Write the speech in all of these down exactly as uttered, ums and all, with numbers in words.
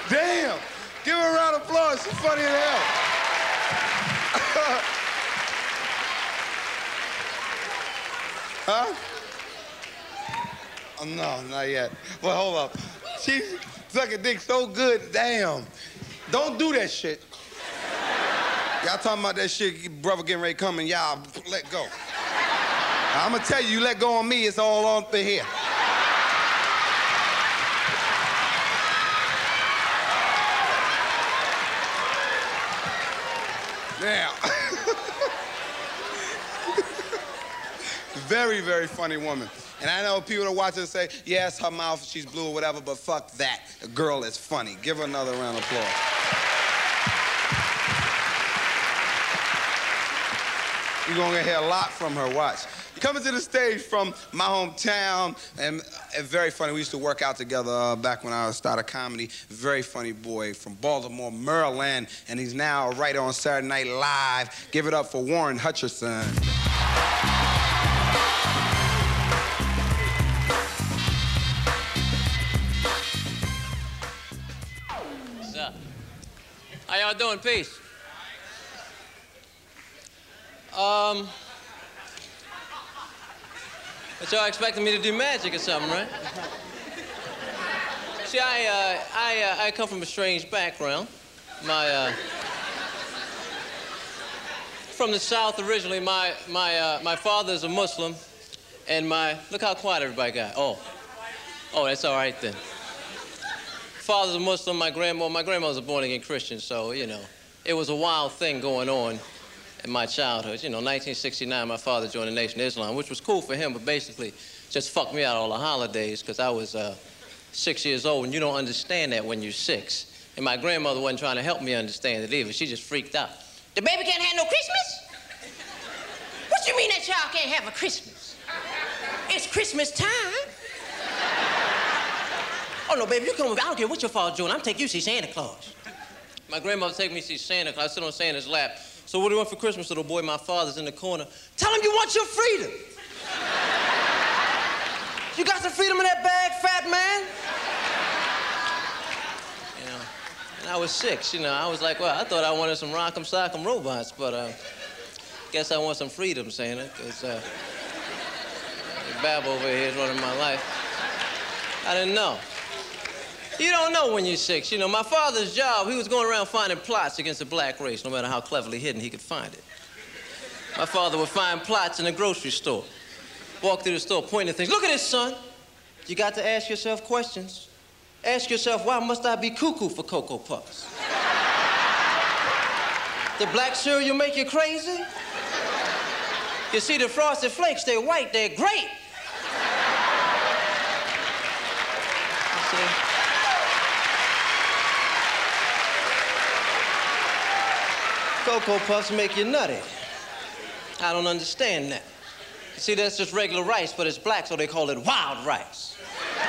Damn. Give her a round of applause. She's funny as hell. Huh? Oh, no, not yet. Well, hold up. She's sucking dick so good, damn. Don't do that shit. Y'all talking about that shit, brother getting ready to come and y'all let go. I'm gonna tell you, you let go on me, it's all on through here. Now. Very, very funny woman. And I know people that watch her say, yes, her mouth, she's blue or whatever, but fuck that. The girl is funny. Give her another round of applause. You're gonna hear a lot from her, watch. Coming to the stage from my hometown, and, and very funny. We used to work out together uh, back when I started comedy. Very funny boy from Baltimore, Maryland, and he's now a writer on Saturday Night Live. Give it up for Warren Hutcherson. What's up? How y'all doing? Peace. Um, but y'all expecting me to do magic or something, right? See, I, uh, I, uh, I come from a strange background. My, uh, from the South originally. My, my, uh, my father's a Muslim, and my, look how quiet everybody got. Oh, oh, that's all right then. Father's a Muslim, my grandma, my grandmother's a born-again Christian, so, you know, it was a wild thing going on in my childhood. You know, nineteen sixty-nine, my father joined the Nation of Islam, which was cool for him, but basically just fucked me out all the holidays because I was uh, six years old, and you don't understand that when you're six. And my grandmother wasn't trying to help me understand it either. She just freaked out. The baby can't have no Christmas? What you mean that child can't have a Christmas? It's Christmas time. Oh, no, baby, you come with me. I don't care what your father's doing. I'm taking you to see Santa Claus. My grandmother take me to see Santa Claus. I sit on Santa's lap. So what do you want for Christmas, little boy? My father's in the corner. Tell him you want your freedom. You got some freedom in that bag, fat man? You know, and I was six, you know. I was like, well, I thought I wanted some rock'em sock'em robots, but uh, guess I want some freedom, Santa, because uh, Bab over here is running my life. I didn't know. You don't know when you're six. You know, my father's job, he was going around finding plots against the black race, no matter how cleverly hidden he could find it. My father would find plots in the grocery store. Walk through the store, pointing at things. Look at this, son. You got to ask yourself questions. Ask yourself, why must I be cuckoo for Cocoa Puffs? The black cereal make you crazy? You see, the Frosted Flakes, they're white, they're great. You see? Cocoa Puffs make you nutty. I don't understand that. You see, that's just regular rice, but it's black, so they call it wild rice.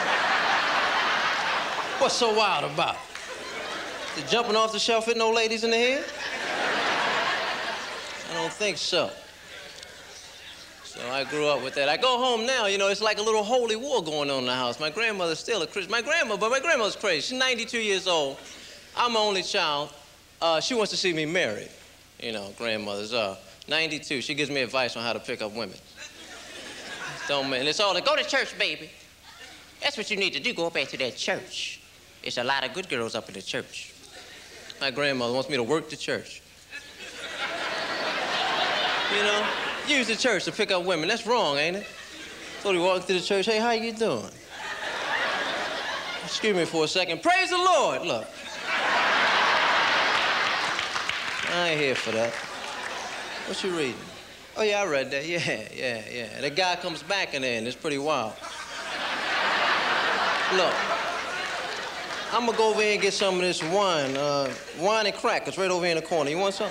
What's so wild about it? The jumping off the shelf hitting old ladies in the head? I don't think so. So I grew up with that. I go home now, you know, it's like a little holy war going on in the house. My grandmother's still a Christian. My grandma, but my grandmother's crazy. She's ninety-two years old. I'm my only child. Uh, she wants to see me married. You know, grandmothers are. ninety-two, she gives me advice on how to pick up women. Don't and it's all like, go to church, baby. That's what you need to do, go back to that church. There's a lot of good girls up in the church. My grandmother wants me to work the church. You know, use the church to pick up women. That's wrong, ain't it? So we walk through the church, hey, how you doing? Excuse me for a second. Praise the Lord, look. I ain't here for that. What you reading? Oh, yeah, I read that. Yeah, yeah, yeah. And the guy comes back in there, and it's pretty wild. Look, I'm gonna go over here and get some of this wine. Uh, wine and crackers right over here in the corner. You want some?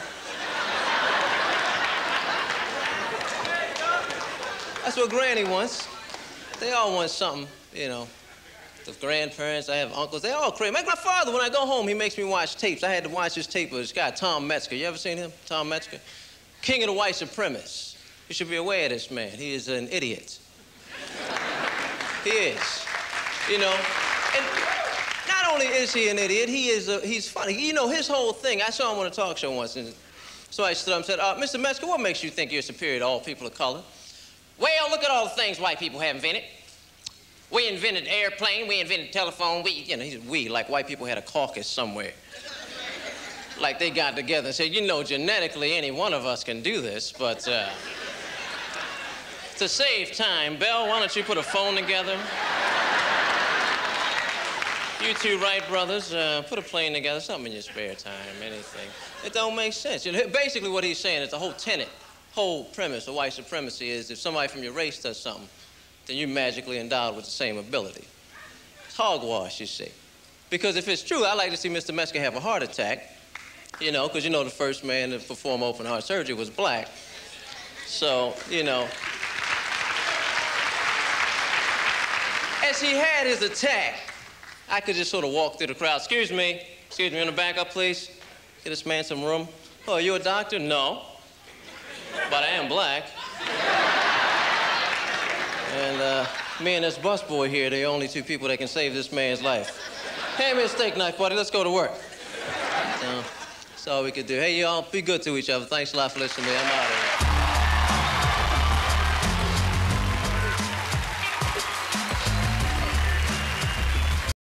That's what Granny wants. They all want something, you know. The grandparents, I have uncles, they all crazy. Like my father, when I go home, he makes me watch tapes. I had to watch this tape of this guy, Tom Metzger. You ever seen him, Tom Metzger? King of the white supremacists. You should be aware of this man. He is an idiot. He is. You know, and not not only is he an idiot, he is a, he's funny. You know, his whole thing, I saw him on a talk show once, and so I stood up and said, uh, Mister Metzger, what makes you think you're superior to all people of color? Well, look at all the things white people have invented. We invented airplane, we invented telephone, we, you know, he said we, like white people had a caucus somewhere. Like they got together and said, you know, genetically any one of us can do this, but uh, to save time, Belle, why don't you put a phone together? You two Wright brothers, uh, put a plane together, something in your spare time, anything. It don't make sense. You know, basically what he's saying is the whole tenet, whole premise of white supremacy is if somebody from your race does something, then you're magically endowed with the same ability. It's hogwash, you see. Because if it's true, I'd like to see Mister Metzger have a heart attack, you know, because you know the first man to perform open heart surgery was black. So, you know. As he had his attack, I could just sort of walk through the crowd. Excuse me, excuse me, in the back up, please. Get this man some room. Oh, are you a doctor? No. But I am black. And uh, me and this busboy here, they're the only two people that can save this man's life. Hand me a steak knife, buddy. Let's go to work. So, that's all we could do. Hey, y'all, be good to each other. Thanks a lot for listening to me. I'm out of here.